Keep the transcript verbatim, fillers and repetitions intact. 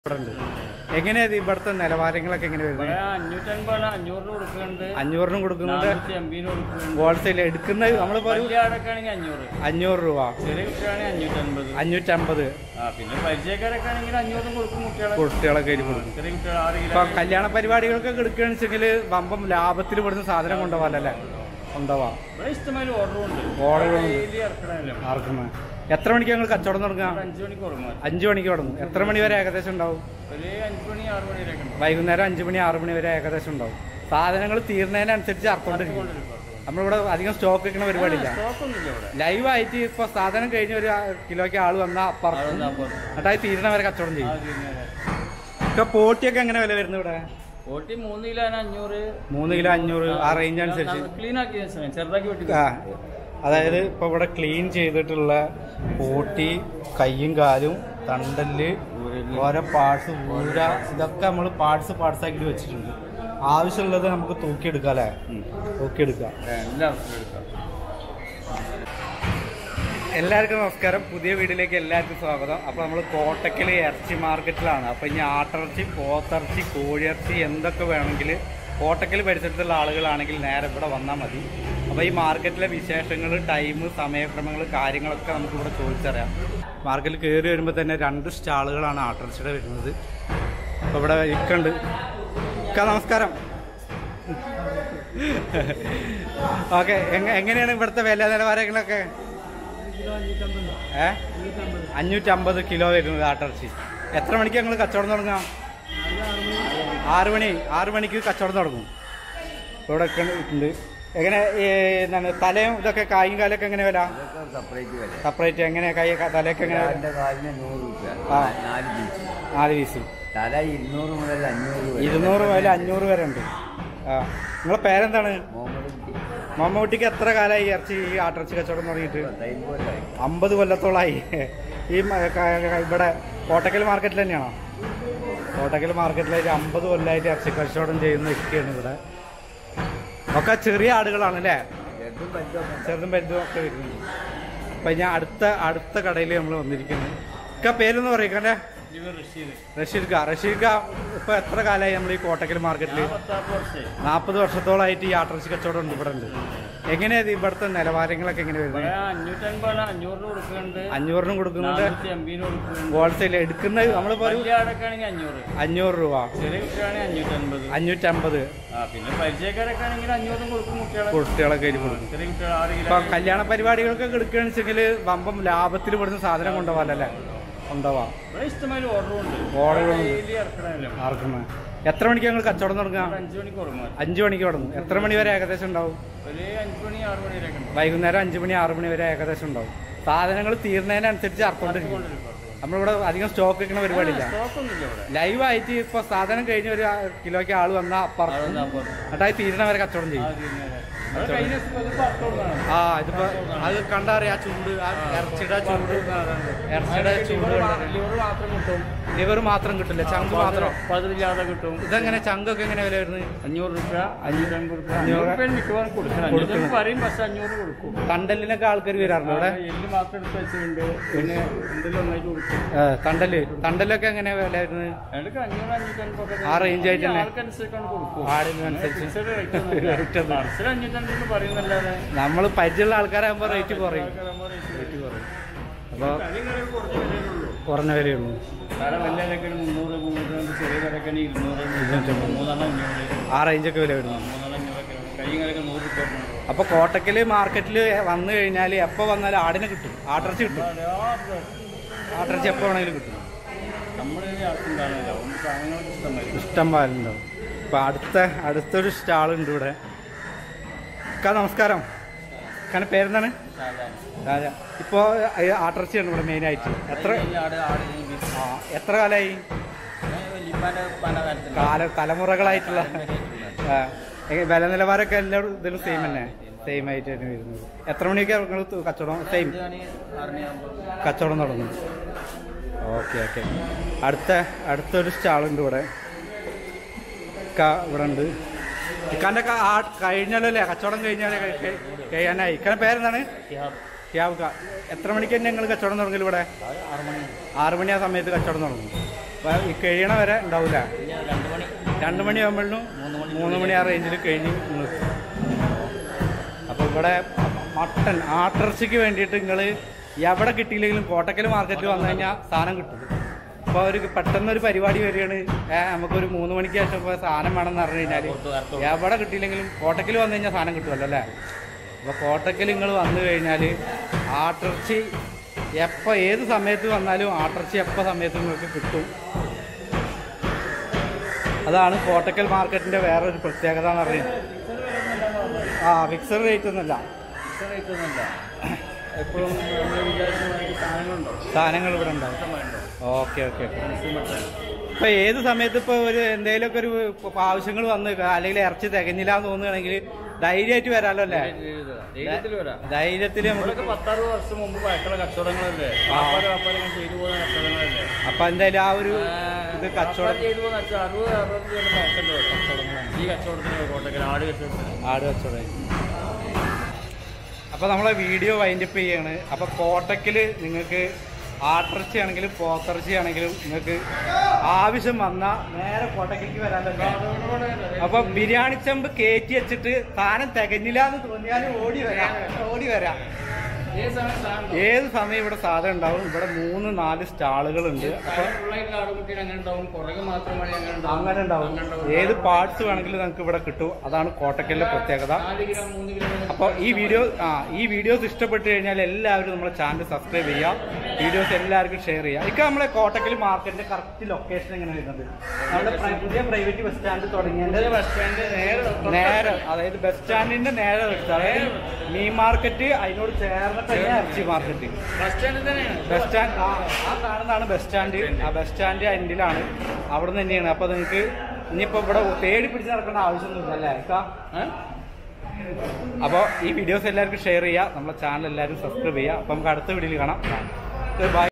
എങ്ങനെയാ ഇവിടുത്തെ നിലവാരങ്ങളൊക്കെ എങ്ങനെ വരുന്നത്? അഞ്ഞൂറിനും കൊടുക്കുന്നുണ്ട്, ഹോൾസെയിൽ എടുക്കുന്നത് നമ്മളിപ്പോ അഞ്ഞൂറ് രൂപ, അഞ്ഞൂറ്റമ്പത് കുട്ടികളൊക്കെ ഇപ്പൊ കല്യാണ പരിപാടികൾക്കൊക്കെ എടുക്കുകയാണെന്ന് വെച്ചെങ്കിൽ വമ്പം ലാഭത്തിൽ ഇവിടുന്ന് സാധനം കൊണ്ടുപോകാനല്ലേ കൊണ്ടുപോവാം. ഓർഡർ ആർക്കുന്നത് എത്ര മണിക്ക് ഞങ്ങൾ കച്ചവടം തുടങ്ങാം? അഞ്ചു മണിക്ക് തുടങ്ങും. എത്ര മണി വരെ ഏകദേശം ഉണ്ടാവും? വൈകുന്നേരം അഞ്ചു മണി ആറു മണി വരെ ഏകദേശം ഉണ്ടാവും. സാധനങ്ങൾ തീർന്നതിനനുസരിച്ച് അറക്കൊണ്ടിരിക്കും. നമ്മളിവിടെ അധികം സ്റ്റോക്ക് വെക്കുന്ന പരിപാടിയില്ല. ലൈവായിട്ട് ഇപ്പൊ സാധനം കഴിഞ്ഞ ഒരു കിലോയ്ക്ക് ആള് വന്നാൽ അപ്പുറത്ത് എന്നിട്ടായി തീരുന്ന വരെ കച്ചവടം ചെയ്യും. ഇപ്പൊ പോട്ടിയൊക്കെ എങ്ങനെ വില വരുന്നത് ഇവിടെ? മൂന്ന് കിലോ അഞ്ഞൂറ് മൂന്ന് കിലോ അഞ്ഞൂറ് ആ റേഞ്ച് അനുസരിച്ച് ക്ലീൻ ആക്കി ചെറുതാക്കി. അതായത് ഇപ്പൊ ഇവിടെ ക്ലീൻ ചെയ്തിട്ടുള്ള പോട്ടി, കയ്യും കാലും, തണ്ടല്, ഓരോ പാർട്സ്, ഊര, ഇതൊക്കെ നമ്മൾ പാർട്സ് പാർട്സ് ആക്കി വെച്ചിട്ടുണ്ട്. ആവശ്യമുള്ളത് നമുക്ക് തൂക്കിയെടുക്കാം അല്ലേ? തൂക്കിയെടുക്കാം. എല്ലാവർക്കും നമസ്കാരം. പുതിയ വീഡിയോയിലേക്ക് എല്ലാവർക്കും സ്വാഗതം. അപ്പോൾ നമ്മൾ കോട്ടക്കൽ ഇറച്ചി മാർക്കറ്റിലാണ്. അപ്പോൾ ഇനി ആട്ടിറച്ചി, പോത്തിറച്ചി, കോഴിയിറച്ചി എന്തൊക്കെ വേണമെങ്കിൽ കോട്ടക്കൽ പരിസരത്തുള്ള ആളുകളാണെങ്കിൽ നേരെ ഇവിടെ വന്നാൽ മതി. അപ്പോൾ ഈ മാർക്കറ്റിലെ വിശേഷങ്ങൾ, ടൈം, സമയക്രമങ്ങൾ, കാര്യങ്ങളൊക്കെ നമുക്കിവിടെ ചോദിച്ചറിയാം. മാർക്കറ്റിൽ കയറി വരുമ്പോൾ തന്നെ രണ്ട് സ്റ്റാളുകളാണ് ആട്ടിറച്ചിയുടെ വരുന്നത്. അപ്പോൾ ഇവിടെ ഇക്കുണ്ട്. ഇക്ക നമസ്കാരം. ഓക്കെ, എങ്ങനെയാണ് ഇവിടുത്തെ വില നിലവാരങ്ങളൊക്കെ? ഏ അഞ്ഞൂറ്റമ്പത് കിലോ വരുന്നത് ആട്ടിറച്ചി. എത്ര മണിക്ക് ഞങ്ങൾ കച്ചവടം തുടങ്ങാം? ആറ് മണി ആറ് മണിക്ക് കച്ചവടം തുടങ്ങും. ഇവിടെ ഉണ്ട്. എങ്ങനെ എന്താണ് തലയും ഇതൊക്കെ കായും കാലൊക്കെ എങ്ങനെ വില? സെപ്പറേറ്റ് എങ്ങനെ കൈ തലയൊക്കെ എങ്ങനെ? നാല് പീസ് തല ഇരുന്നൂറ് മുതൽ അഞ്ഞൂറ് ഇരുന്നൂറ് മുതൽ അഞ്ഞൂറ് വരെ ഉണ്ട്. ആ, നിങ്ങളെ പേരെന്താണ്? മമ്മൂട്ടിക്ക് എത്ര കാലമായി ഇറച്ചി ഈ ആട്ടിറച്ചി കച്ചവടം തുടങ്ങിയിട്ട്? അമ്പത് കൊല്ലത്തോളമായി. ഈ ഇവിടെ കോട്ടക്കൽ മാർക്കറ്റിൽ തന്നെയാണോ? കോട്ടക്കൽ മാർക്കറ്റിലായിട്ട് അമ്പത് കൊല്ലമായിട്ട് ഇറച്ചി കച്ചവടം ചെയ്യുന്ന ഇരിക്കുകയാണ് ഇവിടെ. ഒക്കെ ചെറിയ ആടുകളാണ് അല്ലേ? ചെറുതും വലുതും ഒക്കെ വരുന്നത്. അപ്പം ഞാൻ അടുത്ത അടുത്ത കടയിൽ നമ്മൾ വന്നിരിക്കുന്നത്. ഒക്കെ പേരൊന്ന് പറയും അല്ലേ? റഷീദ് റഷീദ് ഇപ്പൊ എത്ര കാലമായി നമ്മൾ ഈ കോട്ടക്കൽ മാർക്കറ്റിൽ? നാൽപ്പത് വർഷത്തോളമായിട്ട് ഈ ആട്ടിറച്ചി കച്ചവടം ഉണ്ട് ഇവിടെ ഉണ്ട്. എങ്ങനെയാ ഇവിടുത്തെ നിലവാരങ്ങളൊക്കെ എങ്ങനെ വരുന്നത്? അഞ്ഞൂറിനും കൊടുക്കുന്നുണ്ട്, ഹോൾസെയിൽ എടുക്കുന്നത് നമ്മളിപ്പോ അഞ്ഞൂറ് രൂപ, അഞ്ഞൂറ്റമ്പത് കുട്ടികളൊക്കെ ഇപ്പൊ കല്യാണ പരിപാടികൾക്കൊക്കെ എടുക്കുകയാണെന്ന് വെച്ചെങ്കിൽ വമ്പം ലാഭത്തിൽ ഇവിടുന്ന് സാധനം കൊണ്ടുപോകാനല്ലേ കൊണ്ടുപോവാം. ഓർഡർ ആർക്കുന്നത് എത്ര മണിക്ക് ഞങ്ങൾ കച്ചവടം തുടങ്ങാം? അഞ്ചു മണിക്ക് തുടങ്ങും. എത്ര മണി വരെ ഏകദേശം ഉണ്ടാവും? വൈകുന്നേരം അഞ്ചു മണി ആറു മണി വരെ ഏകദേശം ഉണ്ടാവും. സാധനങ്ങൾ തീർന്നതിനനുസരിച്ച് അറക്കൊണ്ടിരിക്കും. നമ്മളിവിടെ അധികം സ്റ്റോക്ക് വെക്കുന്ന പരിപാടിയില്ല. ലൈവായിട്ട് ഇപ്പൊ സാധനം കഴിഞ്ഞ ഒരു കിലോയ്ക്ക് ആള് വന്നാൽ അപ്പുറത്ത് എന്നിട്ടായി തീരുന്ന വരെ കച്ചവടം ചെയ്യും. ആ ഇതിപ്പോ അത് കണ്ടറിയാം. ആ ചൂട്, ആ ഇറച്ചിയുടെ ചൂട്, ഇറച്ചിയുടെ ചൂട് ലിവർ മാത്രം കിട്ടില്ല, ചങ്ക് മാത്രം കിട്ടും. ഇതെങ്ങനെ ചങ്കൊക്കെ എങ്ങനെ വില വരുന്നത്? അഞ്ഞൂറ് രൂപ, അഞ്ഞൂറ്റമ്പത് രൂപ. തണ്ടലിനൊക്കെ ആൾക്കാർ വരാറുണ്ട് ഇവിടെ. പിന്നെ തണ്ടല് തണ്ടലൊക്കെ എങ്ങനെ വില വരുന്നത്? ആ റേഞ്ച് ആയിട്ട് തന്നെ ആടിനനുസരിച്ച് നമ്മള് പരിചയമുള്ള ആൾക്കാരാകുമ്പോ റേറ്റ് കുറയും. റേറ്റ് കുറയും. അപ്പൊ കുറഞ്ഞ വിലയുള്ളൂ. ആ റേഞ്ചൊക്കെ വില വരുന്നു. അപ്പൊ കോട്ടക്കല് മാർക്കറ്റില് വന്നു കഴിഞ്ഞാല് എപ്പോ വന്നാലും ആടിനെ കിട്ടും, ആട്ടിറച്ചി കിട്ടും. ആട്ടിറച്ചി എപ്പോ വേണമെങ്കിലും കിട്ടും. ഇഷ്ടം പാലുണ്ടാവും. അപ്പൊ അടുത്ത അടുത്തൊരു സ്റ്റാളുണ്ട് ഇവിടെ. നമസ്കാരം. കാരണം പേരെന്താണ്? രാജ. ഇപ്പോ ആട്ടിറച്ചിയാണ് ഇവിടെ മെയിൻ ആയിട്ട്. എത്ര ആ എത്ര കാലമായി? കാല തലമുറകളായിട്ടുള്ള വില നിലവാരമൊക്കെ എല്ലാവരും ഇതിലും സെയിം തന്നെ, സെയിം ആയിട്ട് തന്നെ വരുന്നത്. എത്ര മണിയൊക്കെ നിങ്ങൾ കച്ചവടം സെയിം കച്ചവടം തുടങ്ങും? Okay okay. അടുത്ത അടുത്തൊരു സ്റ്റാളുണ്ട് ഇവിടെ. ഇവിടെ ഉണ്ട്. ഇക്കാൻ്റെ ആ കഴിഞ്ഞാലല്ലേ കച്ചവടം കഴിഞ്ഞാലേ കഴിയാനായി. ഇക്കാൻ്റെ പേരെന്താണ്? ഷിഹാബ്. എത്ര മണിക്ക് തന്നെ ഞങ്ങൾ കച്ചവടം തുടങ്ങലും ഇവിടെ? ആറ് മണി ആ സമയത്ത് കച്ചവടം തുടങ്ങും. ഈ കഴിയണ വരെ ഉണ്ടാവില്ല. ഇനി രണ്ട് മണി രണ്ട് മണിയാകുമ്പോഴും മൂന്ന് മണി ആ റേഞ്ചിൽ കഴിഞ്ഞ് നിർത്തും. അപ്പോൾ ഇവിടെ മട്ടൻ ആട്ടിറച്ചിക്ക് വേണ്ടിയിട്ട് നിങ്ങൾ എവിടെ കിട്ടിയില്ലെങ്കിലും കോട്ടക്കൽ മാർക്കറ്റിൽ വന്നു കഴിഞ്ഞാൽ സാധനം കിട്ടും. അപ്പോൾ ഒരു പെട്ടെന്നൊരു പരിപാടി വരികയാണ്, നമുക്കൊരു മൂന്ന് മണിക്ക് ശേഷം ഇപ്പോൾ സാധനം വേണമെന്ന് പറഞ്ഞു കഴിഞ്ഞാൽ എവിടെ കിട്ടിയില്ലെങ്കിലും കോട്ടക്കൽ വന്നു കഴിഞ്ഞാൽ സാധനം കിട്ടുമല്ലോ അല്ലേ. അപ്പോൾ കോട്ടക്കൽ നിങ്ങൾ വന്നു കഴിഞ്ഞാൽ ആട്ടിറച്ചി എപ്പോൾ ഏത് സമയത്ത് വന്നാലും ആട്ടിറച്ചി എപ്പോൾ സമയത്ത് നിങ്ങൾക്ക് കിട്ടും. അതാണ് കോട്ടക്കൽ മാർക്കറ്റിൻ്റെ വേറൊരു പ്രത്യേകത എന്ന് പറയുന്നത്. ആ ഫിക്സഡ് റേറ്റ് ഒന്നുമല്ല, റേറ്റ് ഒന്നുമില്ല. എപ്പോഴും നമ്മൾ വിചാരിച്ച സാധനങ്ങളുണ്ടോ, സാധനങ്ങൾ ഇവിടെ ഉണ്ടാവും. Okay okay okay. ഇപ്പോൾ ഏത് സമയത്ത് ഇപ്പോൾ ഒരു എന്തെങ്കിലുമൊക്കെ ഒരു ആവശ്യങ്ങൾ വന്ന് അല്ലെങ്കിൽ ഇറച്ചി തികഞ്ഞില്ല എന്ന് തോന്നുകയാണെങ്കിൽ ധൈര്യമായിട്ട് വരാമല്ലോ അല്ലേ. ധൈര്യത്തിൽ വരാം. ധൈര്യത്തിൽ നമുക്ക് പത്താറ് വർഷം മുമ്പ് പഴക്കുള്ള കച്ചവടങ്ങളല്ലേ, വ്യാപാരം വ്യാപാരം ചെയ്തു പോകുന്ന കച്ചവടങ്ങളല്ലേ. അപ്പം എന്തായാലും ആ ഒരു ഇത് കച്ചവടം ചെയ്തു പോകുന്ന അറുപത് അറുപത്തി രണ്ട് പഴക്കല്ലോ കച്ചവടങ്ങളാണ് ഈ കച്ചവടത്തിന് കോട്ടക്കൽ ആട് കച്ചവടത്തിന്. ആട് കച്ചവടം. അപ്പോൾ നമ്മളെ വീഡിയോ വൈൻഡപ്പ് ചെയ്യാണ്. അപ്പോൾ കോട്ടക്കൽ നിങ്ങൾക്ക് ആട്ടിറച്ചി ആണെങ്കിലും പോത്തിറച്ചി ആണെങ്കിലും നിങ്ങൾക്ക് ആവശ്യം വന്നാൽ നേരെ കോട്ടക്കലേക്ക് വരാനല്ലോ. അപ്പോൾ ബിരിയാണി ചെമ്പ് കയറ്റി വെച്ചിട്ട് സാധനം തികഞ്ഞില്ല എന്ന് തോന്നിയാലും ഓടി വരാം, ഓടി വരാം. ഏത് സമയം ഇവിടെ സാധനം ഉണ്ടാവും. ഇവിടെ മൂന്ന് നാല് സ്റ്റാളുകളുണ്ട്. അപ്പോൾ അങ്ങനെ ഉണ്ടാവും. ഏത് പാർട്സ് വേണമെങ്കിലും നമുക്ക് ഇവിടെ കിട്ടും. അതാണ് കോട്ടക്കലിലെ പ്രത്യേകത. അപ്പോൾ ഈ വീഡിയോ ആ ഈ വീഡിയോസ് ഇഷ്ടപ്പെട്ട് കഴിഞ്ഞാൽ എല്ലാവരും നമ്മുടെ ചാനൽ സബ്സ്ക്രൈബ് ചെയ്യുക, വീഡിയോസ് എല്ലാവർക്കും ഷെയർ ചെയ്യുക. ഇപ്പം നമ്മളെ കോട്ടക്കൽ മാർക്കറ്റിന്റെ കറക്റ്റ് ലൊക്കേഷൻ എങ്ങനെ വരുന്നത്, നമ്മുടെ പുതിയ പ്രൈവറ്റ് ബസ് സ്റ്റാൻഡ് തുടങ്ങിയതിന്റെ ബസ് സ്റ്റാൻഡ് നേരെ നേരെ അതായത് ബസ് സ്റ്റാൻഡിന്റെ നേരെ എടുത്ത്, അതായത് മീൻ മാർക്കറ്റ് അതിനോട് ചേർന്നിട്ട് ഇറച്ചി മാർക്കറ്റ്. ബസ് സ്റ്റാൻഡിൽ തന്നെയാണ് ബസ് സ്റ്റാൻഡ് ആ കാണുന്നതാണ് ബസ് സ്റ്റാൻഡ്. ആ ബസ് സ്റ്റാൻഡ് എൻഡിലാണ്, അവിടെ നിന്ന് തന്നെയാണ്. അപ്പോൾ നിങ്ങൾക്ക് ഇനിയിപ്പോൾ ഇവിടെ തേടി പിടിച്ച് നടക്കേണ്ട ആവശ്യമൊന്നുമില്ല അല്ലേ. അപ്പോൾ ഈ വീഡിയോസ് എല്ലാവർക്കും ഷെയർ ചെയ്യുക, നമ്മുടെ ചാനൽ എല്ലാവരും സബ്സ്ക്രൈബ് ചെയ്യുക. അപ്പോൾ നമുക്ക് അടുത്ത വീഡിയോയിൽ കാണാം. ബൈ.